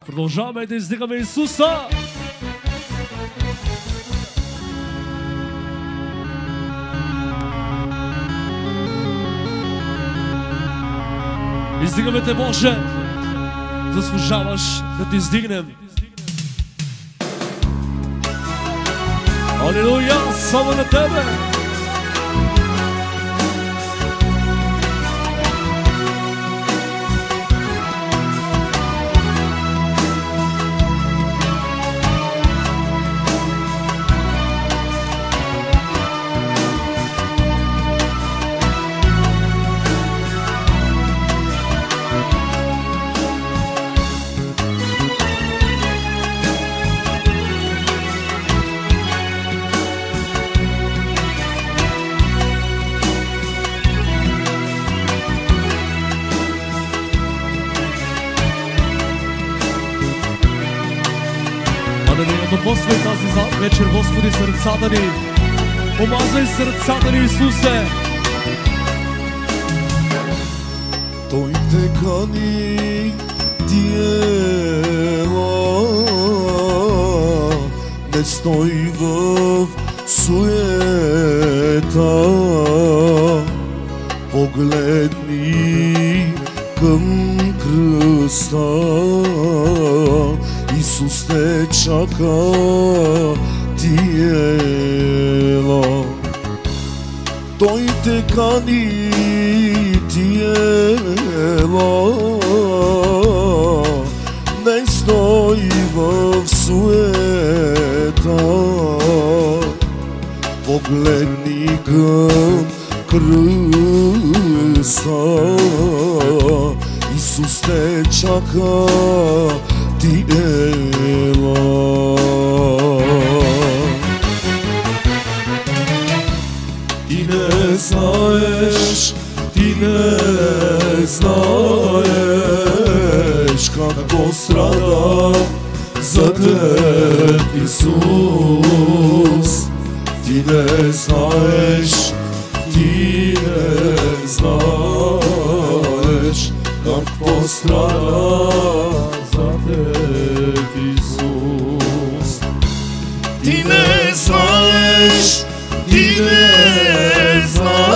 Продължаваме да издигаме Исуса! Издигаме Те, Боже! Заслужаваш да Те издигнем! Алилуя! Само на Тебе! Допоствай тази вечер, Господи, сърцата ни. Помазвай сърцата ни, Исусе. Той те кани диела, не стой в суета. Погледни към кръста, Исус те чака, ти ела. Той те кани, ти ела, не стой в суета. Погледни към кръста, Исус те чака, ти ела. Ти не знаеш, ти не знаеш какво страда за теб Исус. Ти не знаеш, ти не знаеш какво страда за теб Исус. Ти не знаеш, ти не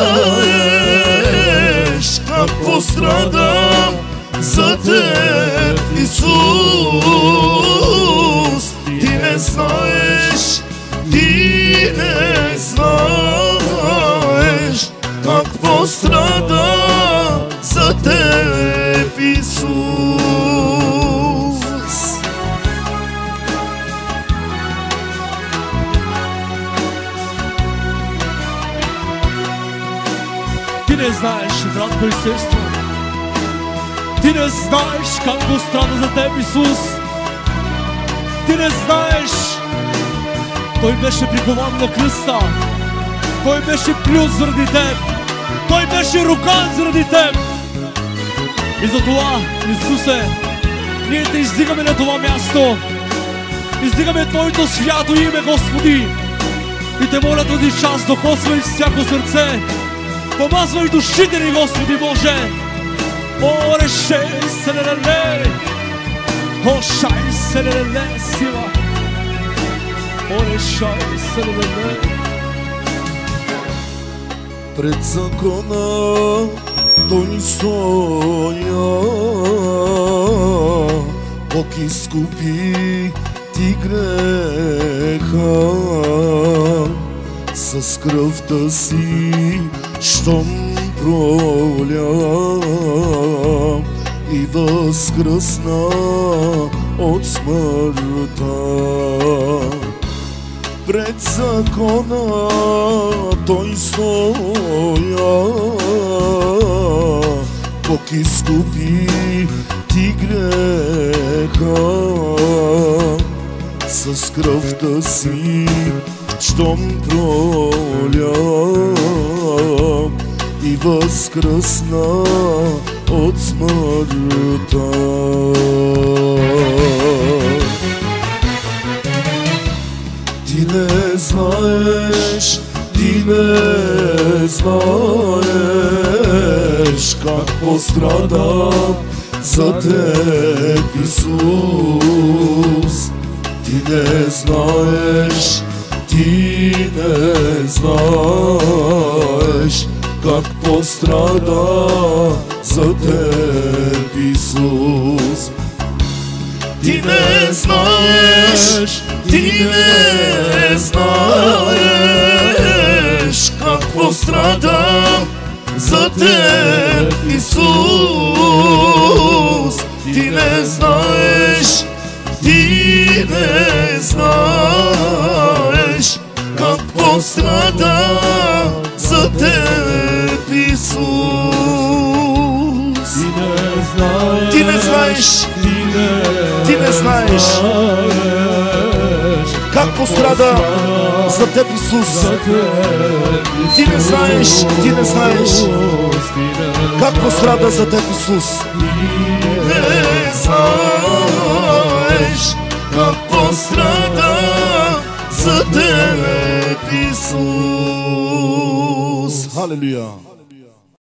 знаеш какво страда за теб Исус. Ти не знаеш, ти не знаеш какво страда за теб Исус. Ти не знаеш, братко и сестро, ти не знаеш какво страда за теб Исус. Ти не знаеш, Той беше прикован на кръста, Той беше плюс заради теб, Той беше рукан заради теб. И затова, Исусе, ние Те издигаме на това място, издигаме Твоето свято име, Господи. И Те моля този час, докосвай всяко сърце, помазвай душите ни, Господи Боже. О, решей се леле, о, шай се леле, сила. О, решай се леле. Пред закона Той стоя, Бог изкупи ти греха с кръвта си, щом проля и възкръсна от смъртта. Пред закона Той стоя, Бог изкупи ти греха с кръвта си, щом проля и възкръсна от смъртта. Ти не знаеш, ти не знаеш как пострада за теб Исус. не знаешь, ты не знаешь, как пострада за теб Иисус. Ты не знаешь, как пострадал за теб Иисус. Ты не знаешь, как пострадал за теб Иисус. Ты не знаешь, как пострадал за теб Иисус. Ты не знаешь, как пострадал за теб Иисус. Ты не знаешь, как пострадал за теб Иисус. Аллилуйя.